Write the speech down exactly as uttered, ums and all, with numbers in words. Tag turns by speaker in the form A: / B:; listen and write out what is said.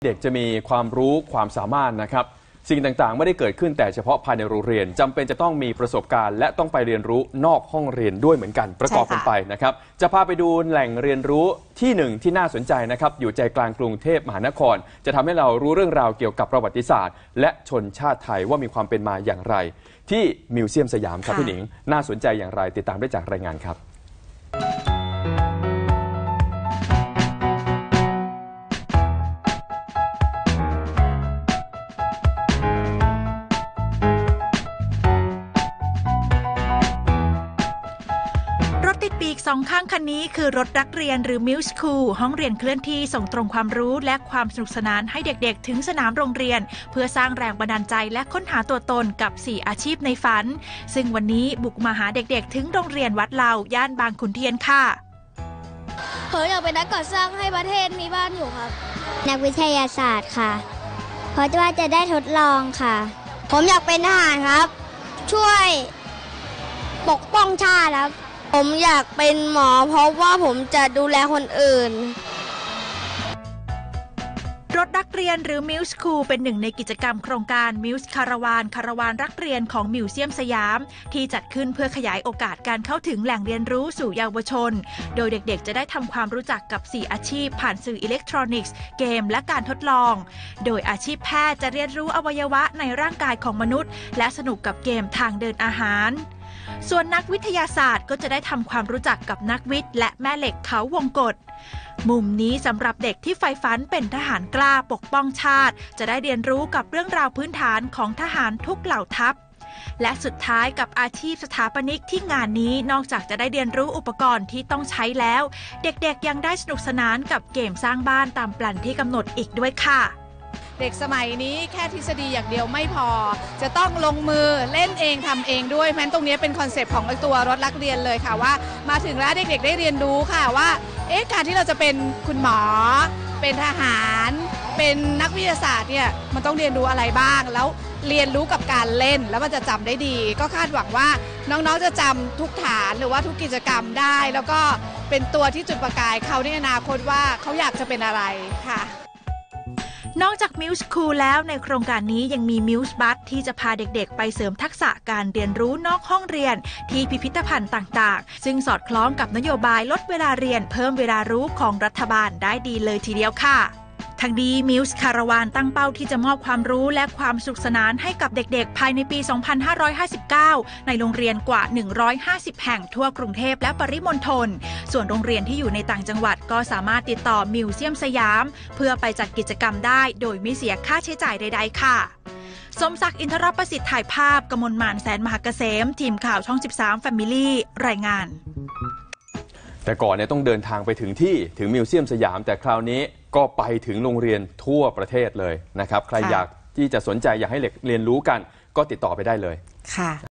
A: เด็กจะมีความรู้ความสามารถนะครับสิ่งต่างๆไม่ได้เกิดขึ้นแต่เฉพาะภายในโรงเรียนจำเป็นจะต้องมีประสบการณ์และต้องไปเรียนรู้นอกห้องเรียนด้วยเหมือนกันประกอบกันไปนะครับจะพาไปดูแหล่งเรียนรู้ที่หนึ่งที่น่าสนใจนะครับอยู่ใจกลางกรุงเทพมหานครจะทำให้เรารู้เรื่องราวเกี่ยวกับประวัติศาสตร์และชนชาติไทยว่ามีความเป็นมาอย่างไรที่มิวเซียมสยามครับพี่หนิงน่าสนใจอย่างไรติดตามได้จากรายงานครับ
B: ติดปีกสองข้างคันนี้คือรถนักเรียนหรือมิวส์คูลห้องเรียนเคลื่อนที่ส่งตรงความรู้และความสนุกสนานให้เด็กๆถึงสนามโรงเรียนเพื่อสร้างแรงบันดาลใจและค้นหาตัวตนกับสี่อาชีพในฝันซึ่งวันนี้บุกมาหาเด็กๆถึงโรงเรียนวัดเหล่าย่านบางขุนเทียนค่ะ
C: ผมอยากเป็นนักก่อสร้างให้ประเทศมีบ้านอยู่ครับนักวิทยาศาสตร์ค่ะเพราะว่าจะได้ทดลองค่ะผมอยากเป็นทหารครับช่วยปกป้องชาติครับผมอยากเป็นหมอเพราะว่าผมจะดูแลคนอื่น
B: รถนักเรียนหรือมิวส์คูลเป็นหนึ่งในกิจกรรมโครงการมิวส์คาราวานคาราวานรักเรียนของมิวเซียมสยามที่จัดขึ้นเพื่อขยายโอกาสการเข้าถึงแหล่งเรียนรู้สู่เยาวชนโดยเด็กๆจะได้ทำความรู้จักกับสี่อาชีพผ่านสื่ออิเล็กทรอนิกส์เกมและการทดลองโดยอาชีพแพทย์จะเรียนรู้อวัยวะในร่างกายของมนุษย์และสนุกกับเกมทางเดินอาหารส่วนนักวิทยาศาสตร์ก็จะได้ทำความรู้จักกับนักวิทย์และแม่เหล็กเขาวงกตมุมนี้สำหรับเด็กที่ใฝ่ฝันเป็นทหารกล้าปกป้องชาติจะได้เรียนรู้กับเรื่องราวพื้นฐานของทหารทุกเหล่าทัพและสุดท้ายกับอาชีพสถาปนิกที่งานนี้นอกจากจะได้เรียนรู้อุปกรณ์ที่ต้องใช้แล้วเด็กๆยังได้สนุกสนานกับเกมสร้างบ้านตามแปลนที่กำหนดอีกด้วยค่ะ
D: เด็กสมัยนี้แค่ทฤษฎีอย่างเดียวไม่พอจะต้องลงมือเล่นเองทำเองด้วยเพราะฉะนั้นตรงนี้เป็นคอนเซปต์ของตัวรถนักเรียนเลยค่ะว่ามาถึงแล้วเด็กๆได้เรียนรู้ค่ะว่าเอ๊ะการที่เราจะเป็นคุณหมอเป็นทหารเป็นนักวิทยาศาสตร์เนี่ยมันต้องเรียนรู้อะไรบ้างแล้วเรียนรู้กับการเล่นแล้วมันจะจำได้ดีก็คาดหวังว่าน้องๆจะจำทุกฐานหรือว่าทุกกิจกรรมได้แล้วก็เป็นตัวที่จุดประกายเขาในอนาคตว่าเขาอยากจะเป็นอะไรค่ะ
B: นอกจากมิวส์คูลแล้วในโครงการนี้ยังมีมิวส์บัสที่จะพาเด็กๆไปเสริมทักษะการเรียนรู้นอกห้องเรียนที่พิพิธภัณฑ์ต่างๆซึ่งสอดคล้องกับนโยบายลดเวลาเรียนเพิ่มเวลารู้ของรัฐบาลได้ดีเลยทีเดียวค่ะทางนี้มิวส์คาราวานตั้งเป้าที่จะมอบความรู้และความสนุกสนานให้กับเด็กๆภายในปี สองพันห้าร้อยห้าสิบเก้า ในโรงเรียนกว่า หนึ่งร้อยห้าสิบ แห่งทั่วกรุงเทพและปริมณฑลส่วนโรงเรียนที่อยู่ในต่างจังหวัดก็สามารถติดต่อมิวเซียมสยามเพื่อไปจัดกิจกรรมได้โดยไม่เสียค่าใช้จ่ายใดๆค่ะสมศักดิ์อินทรประสิทธิ์ถ่ายภาพกมลมานแสนมหเกษมทีมข่าวช่องสิบสาม Family รายงาน
A: แต่ก่อนเนี่ยต้องเดินทางไปถึงที่ถึงมิวเซียมสยามแต่คราวนี้ก็ไปถึงโรงเรียนทั่วประเทศเลยนะครับใครอยากที่จะสนใจอยากให้เด็กเรียนรู้กันก็ติดต่อไปได้เลยค่ะ